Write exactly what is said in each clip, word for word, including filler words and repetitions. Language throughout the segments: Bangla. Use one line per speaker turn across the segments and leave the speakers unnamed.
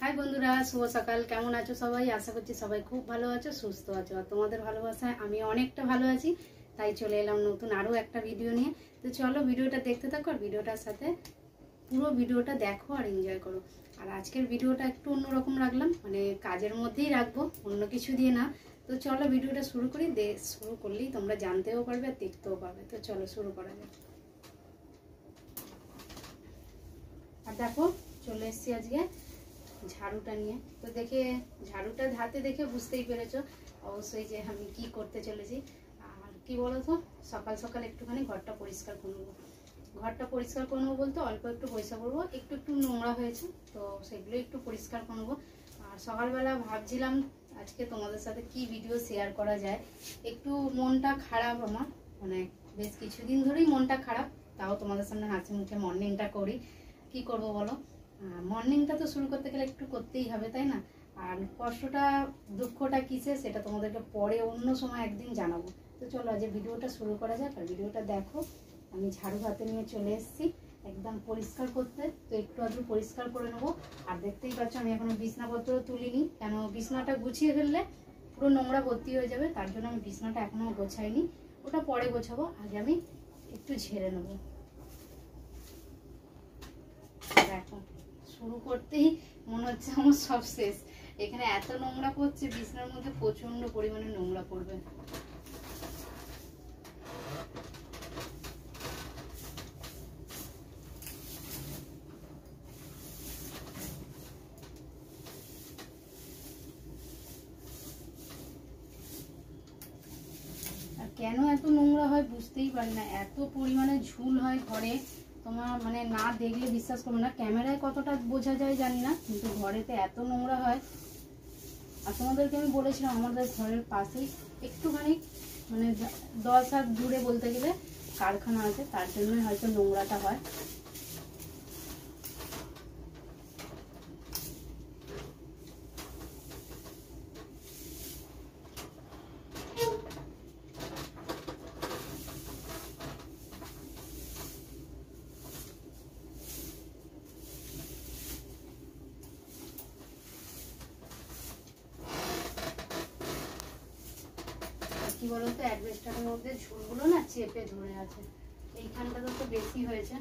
হাই বন্ধুরা, শুভ সকাল। কেমন আছো সবাই? আশা করছি সবাই খুব ভালো আছো, সুস্থ আছো। আর তোমাদের ভালোবাসায় আমি অনেকটা ভালো আছি, তাই চলে এলাম নতুন আরও একটা ভিডিও নিয়ে। তো চলো ভিডিওটা দেখতে থাকো, আর ভিডিওটার সাথে পুরো ভিডিওটা দেখো আর এনজয় করো। আর আজকের ভিডিওটা একটু অন্যরকম রাখলাম, মানে কাজের মধ্যেই রাখবো, অন্য কিছু দিয়ে না। তো চলো ভিডিওটা শুরু করি। দে শুরু করলেই তোমরা জানতেও পারবে আর দেখতেও পারবে। তো চলো শুরু করা যাক। আর দেখো চলে এসছি আজকে ঝাড়ুটা নিয়ে। তো দেখে ঝাড়ুটা হাতে দেখে বুঝতেই পেরেছো অবশ্যই যে আমি কি করতে চলেছি। আর কি বলো তো, সকাল সকাল একটুখানি ঘরটা পরিষ্কার করে নেবো। ঘরটা পরিষ্কার করে নেবো বলতে অল্প একটু পরিষ্কার করবো, একটু একটু নোংরা হয়েছে তো সেগুলো একটু পরিষ্কার করে নেবো। আর সকালবেলা ভাবছিলাম আজকে তোমাদের সাথে কি ভিডিও শেয়ার করা যায়। একটু মনটা খারাপ আমার, মানে বেশ কিছুদিন ধরেই মনটা খারাপ। তাও তোমাদের সামনে হাসি মুখে মর্নিংটা করি। কি করব বলো, মর্নিংটা তো শুরু করতে গেলে একটু করতেই হবে, তাই না? আর কষ্টটা দুঃখটা কিসে সেটা তোমাদেরকে পরে অন্য সময় একদিন জানাবো। তো চলো আজ ভিডিওটা শুরু করা যাক। আর ভিডিওটা দেখো, আমি ঝাড়ু হাতে নিয়ে চলে এসেছি একদম পরিষ্কার করতে। তো একটু আধটু পরিষ্কার করে নেবো। আর দেখতেই পাচ্ছ আমি এখনো বিছনাপত্র তুলিনি, কেন বিছনাটা গুছিয়ে ফেললে পুরো নোংরা ভর্তি হয়ে যাবে। তার জন্য আমি বিছনাটা এখনো গোছাইনি, ওটা পরে গোছাবো। আগে আমি একটু ঝেড়ে নেবো। দেখো শুরু করতেই মনে হচ্ছে আমার সব শেষ। এখানে এত নোংরা পড়ছে, বিছনার মধ্যে প্রচন্ড পরিমাণে নোংরা পড়বে। আর কেন এত নোংরা হয় বুঝতেই পারি না। এত পরিমাণে ঝুল হয় ঘরে, তোমার মানে না দেখলে বিশ্বাস করবে না। ক্যামেরায় কতটা বোঝা যায় জানি না, কিন্তু ঘরেতে এত নোংরা হয়। আর তোমাদেরকে আমি বলেছিলাম আমাদের ঘরের পাশেই একটুখানি মানে দশ হাত দূরে বলতে গেলে কারখানা আছে, তার জন্যই হয়তো নোংরাটা হয়। কি বলতো, অ্যাডভেস্টারের মধ্যে ঝুলগুলো না চেপে ধরে আছে, এইখানটাতে তো বেশি হয়েছে।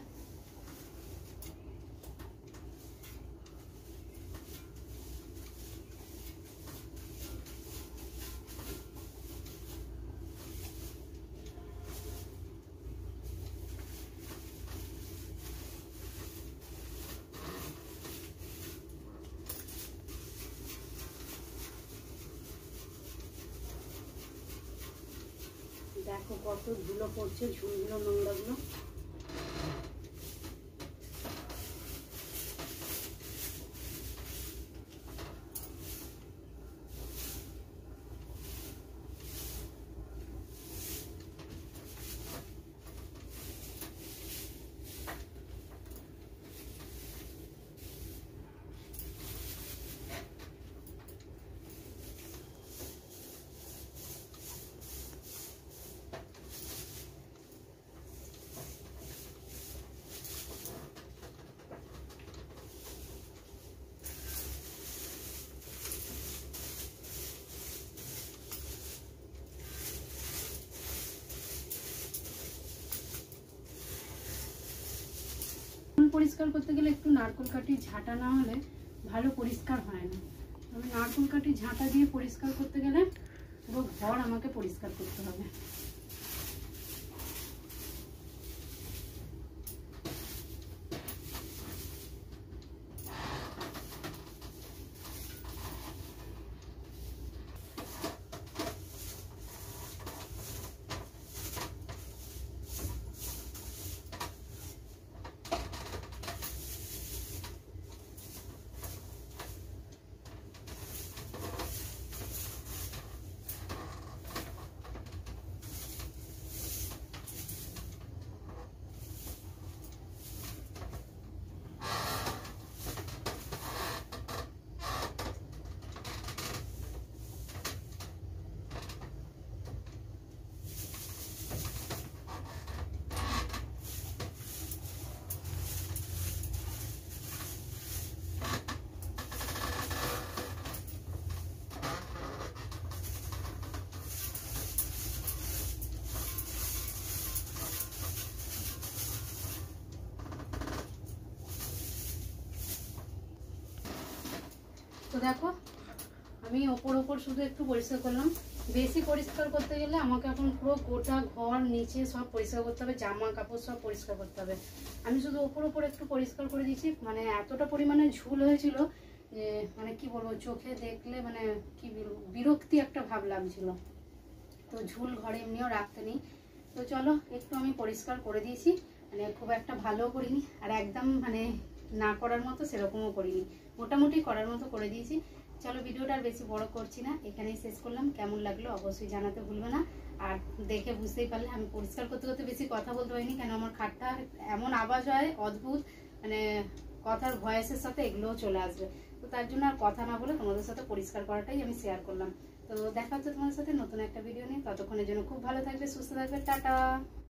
দেখো কত ধুলো পড়ছে, ঝুলগুলো নোংরাগুলো। পরিষ্কার করতে গেলে একটু নারকেল কাঠি ঝাঁটা না হলে ভালো পরিষ্কার হয় না। আমি নারকেল কাঠি ঝাঁটা দিয়ে পরিষ্কার করতে গেলে পুরো ঘর আমাকে পরিষ্কার করতে হবে। তো দেখো আমি ওপর ওপর শুধু একটু পরিষ্কার করলাম। বেশি পরিষ্কার করতে গেলে আমাকে এখন পুরো গোটা ঘর নিচে সব পরিষ্কার করতে হবে, জামা কাপড় সব পরিষ্কার করতে হবে। আমি শুধু ওপর ওপর একটু পরিষ্কার করে দিয়েছি, মানে এতটা পরিমাণে ঝুল হয়েছিল যে মানে কি বলবো, চোখে দেখলে মানে কি বিরক্তি একটা ভাব লাগছিল। তো ঝুল ঘরে এমনিও রাখতে নেই। তো চলো একটু আমি পরিষ্কার করে দিয়েছি, মানে খুব একটা ভালো করিনি আর একদম মানে না করার মতো সেরকমও করিনি, মোটামুটি করার মতো করে দিয়েছি। চলো ভিডিওটা আর বেশি বড় করছি না, এখানেই শেষ করলাম। কেমন লাগলো অবশ্যই জানাতে ভুলবে না। আর দেখে বুঝতেই পারলে আমি পরিষ্কার করতে করতে বেশি কথা বলতে পারিনি, কেন আমার খাটটা এমন আওয়াজ হয় অদ্ভুত, মানে কথার ভয়েসের সাথে এগুলোও চলে আসবে। তো তার জন্য আর কথা না বলে তোমাদের সাথে পরিষ্কার করাটাই আমি শেয়ার করলাম। তো দেখা হচ্ছে তোমাদের সাথে নতুন একটা ভিডিও নিয়ে, ততক্ষণের জন্য খুব ভালো থাকবে, সুস্থ থাকবে, টাটা।